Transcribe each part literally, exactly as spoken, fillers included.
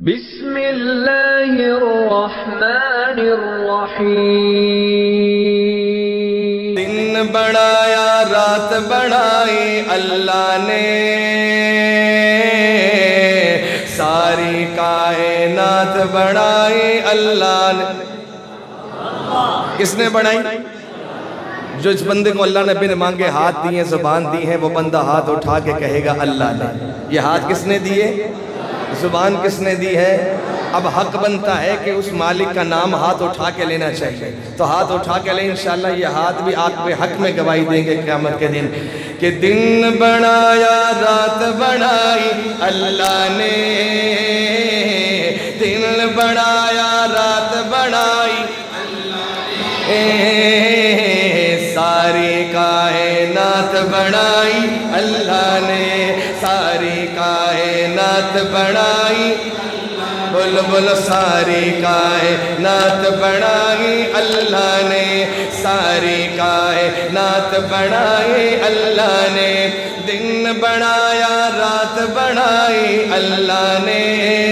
بسم اللہ الرحمن الرحیم۔ دن بڑھایا رات بڑھائی اللہ نے، ساری کائنات بڑھائی اللہ نے۔ کس نے بڑھائی؟ جو اس بندے کو اللہ نے بن مانگے ہاتھ دیے، زبان دی ہے، وہ بندہ ہاتھ اٹھا کے کہے گا اللہ نے۔ یہ ہاتھ کس نے دیے؟ زبان کس نے دی ہے؟ اب حق بنتا ہے کہ اس مالک کا نام ہاتھ اٹھا کے لینا چاہیے، تو ہاتھ اٹھا کے لیں انشاءاللہ۔ یہ ہاتھ بھی آپ کے حق میں گواہی دیں گے قیامت کے دن کہ دن بڑھایا رات بڑھائی اللہ نے، دن بڑھایا رات بڑھائی اللہ نے، ساری کائنات بڑھائی اللہ نے، ساری کائنات بڑھائی، بول بول ساری کائنات بڑھائی اللہ نے، ساری کائنات بڑھائی اللہ نے، دن بڑھایا رات بڑھائی اللہ نے،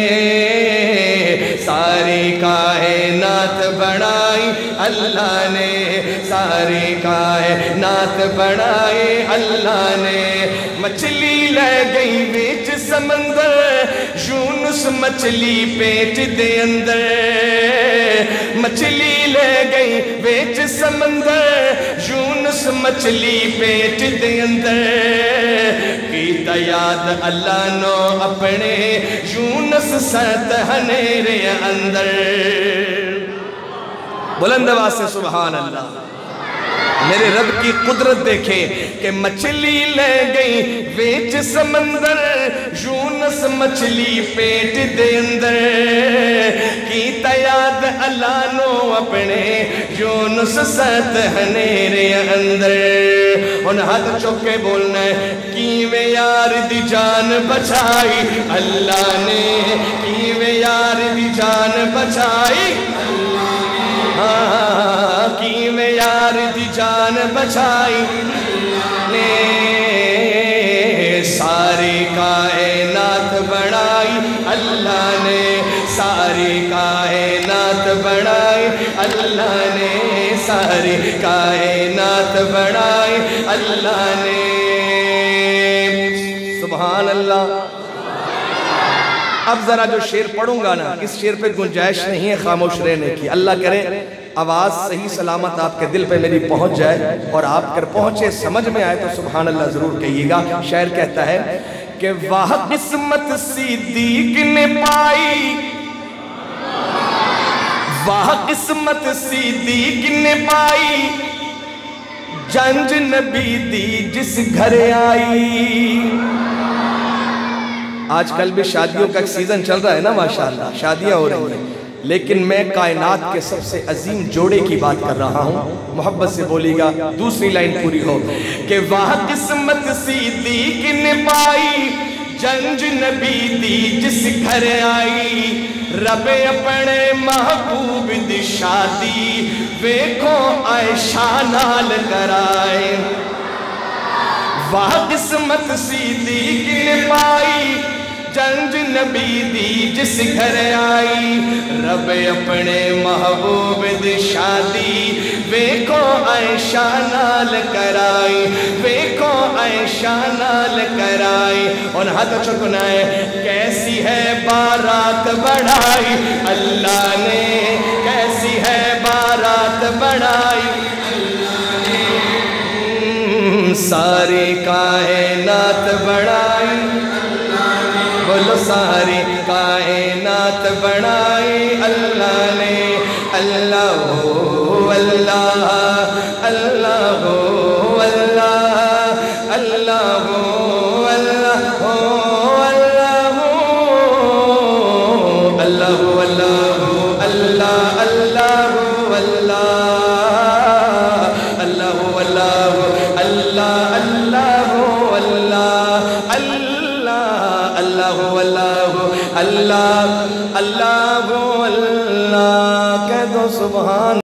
ساری کائنات بڑھائی اللہ نے، ساری کائنات بڑھائی اللہ نے۔ مچھلی لے گئی بیچ سمندر، یونس مچھلی پیٹ دے اندر، مچھلی لے گئی بیچ سمندر، یونس مچھلی پیٹ دے اندر، کیتا یاد اللہ نو اپنے یونس ست ہنیرے اندر۔ بلند آواز سے سبحان اللہ۔ میرے رب کی قدرت دیکھیں کہ مچھلی لے گئی بیچ سمندر، یونس مچھلی پیٹ دے اندر، کیتا یاد اللہ نو اپنے یونس ست ہنیرے اندر۔ ان ہاتھ چوک کے بولنا ہے کیویں یار دی جان بچائی اللہ نے، کیویں یار دی جان بچائی ہاں، کیویں یار دی جان بچائی نے، ساری کائنات بڑھائی اللہ نے، ساری کائنات بڑھائی اللہ نے، ساری کائنات بڑھائی اللہ نے۔ سبحان اللہ۔ اب ذرا جو شعر پڑھوں گا نا، اس شعر پہ گنجائش نہیں ہے خاموش رہنے کی۔ اللہ کرے آواز صحیح سلامت آپ کے دل پہ میری پہنچ جائے، اور آپ کر پہنچے سمجھ میں آئے تو سبحان اللہ ضرور کہیے گا۔ شاعر کہتا ہے کہ واہ قسمت صدیق نے پائی، واہ قسمت صدیق نے پائی، جنج نبی دی جس گھر آئی۔ آج کل بھی شادیوں کا ایک سیزن چل رہا ہے نا، ماشاءاللہ شادیاں ہو رہی ہیں، لیکن میں کائنات کے سب سے عظیم جوڑے کی بات کر رہا ہوں۔ محبت سے بولی گا، دوسری لائن پوری ہو کہ واہ قسمت صدیق نے پائی، جنج نبی دی جس گھر آئی، رب اپنے محبوب دی شادی ویکھو عائشہ نال کرائے۔ واہ قسمت صدیق نے پائی، جنج نبی دی جس گھر آئی، رب اپنے محبوب دی شادی ویکھو عائشہ نال کرائی، ویکھو عائشہ نال کرائی۔ اور ہاتھ چکنا ہے کیسی ہے بارات بڑھائی اللہ نے، کیسی ہے بارات بڑھائی اللہ نے، ساری کائنات بڑھائی، بولو ساری کائنات بڑھائی اللہ نے۔ اللہ ہو اللہ، اللہ ہو اللہ، اللہ ہو اللہ ہو اللہ ہو اللہ ہو اللہ ہو اللہ، اللہ ہو اللہ، اللہ ہو اللہ ہو اللہ، اللہ ہو اللہ، اللہ ہو اللہ ہو اللہ، اللہ ہو اللہ، کہہ دو سبحان